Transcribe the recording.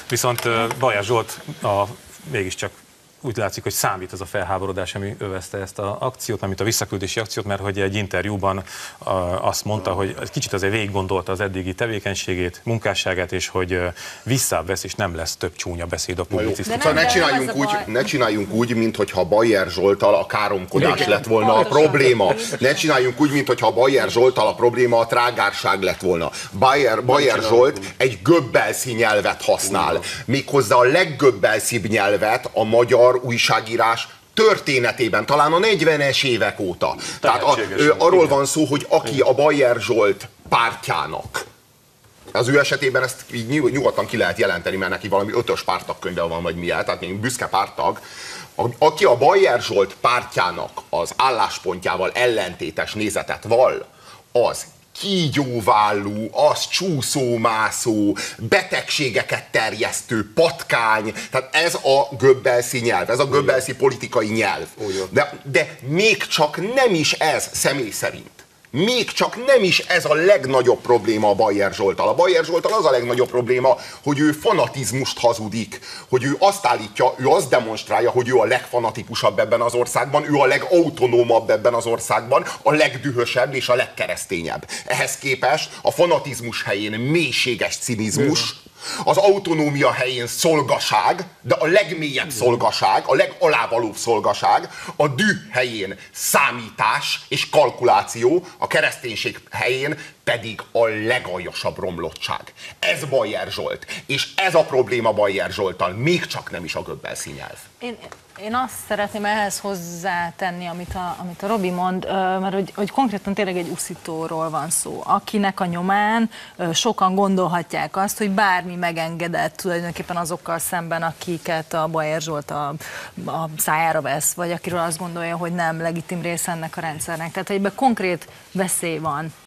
Viszont Bajer Zsolt mégiscsak úgy látszik, hogy számít az a felháborodás, ami övezte ezt az akciót, amit a visszaküldési akciót, mert hogy egy interjúban azt mondta, hogy kicsit azért végig gondolta az eddigi tevékenységét, munkásságát, és hogy visszavesz, és nem lesz több csúnya beszéd a publicisztikában. Ne csináljunk úgy, mintha Bajer Zsolttal a káromkodás lett volna a probléma. Ne csináljunk úgy, mintha Bajer Zsolttal a probléma a trágárság lett volna. Bajer Zsolt egy göbbelszi nyelvet használ. Méghozzá a leggöbbelszibb nyelvet a magyar újságírás történetében, talán a 40-es évek óta. Tehát arról van szó, hogy aki a Bajer Zsolt pártjának, az ő esetében ezt így nyugodtan ki lehet jelenteni, mert neki valami 5-ös párttagkönyve van, vagy milyen, tehát még büszke párttag, aki a Bajer Zsolt pártjának az álláspontjával ellentétes nézetet vall, az kígyóvállú, az csúszómászó, betegségeket terjesztő patkány, tehát ez a göbbelszi nyelv, ez a göbbelszi politikai nyelv. De még csak nem is ez személy szerint. Még csak nem is ez a legnagyobb probléma a Bajer Zsolttal. A Bajer Zsolttal az a legnagyobb probléma, hogy ő fanatizmust hazudik, hogy ő azt állítja, ő azt demonstrálja, hogy ő a legfanatikusabb ebben az országban, ő a legautonómabb ebben az országban, a legdühösebb és a legkeresztényebb. Ehhez képest a fanatizmus helyén mélységes cinizmus, az autonómia helyén szolgaság, de a legmélyebb szolgaság, a legalávalóbb szolgaság, a düh helyén számítás és kalkuláció, a kereszténység helyén pedig a legaljasabb romlottság. Ez Bajer Zsolt. És ez a probléma Bajer Zsolttal, még csak nem is a göbbelszi nyelv. Én azt szeretném ehhez hozzátenni, amit a Robi mond, mert hogy konkrétan tényleg egy uszítóról van szó, akinek a nyomán sokan gondolhatják azt, hogy bármi megengedett tulajdonképpen azokkal szemben, akiket a Bajer Zsolt a szájára vesz, vagy akiről azt gondolja, hogy nem legitim része ennek a rendszernek. Tehát, hogy ebben konkrét veszély van.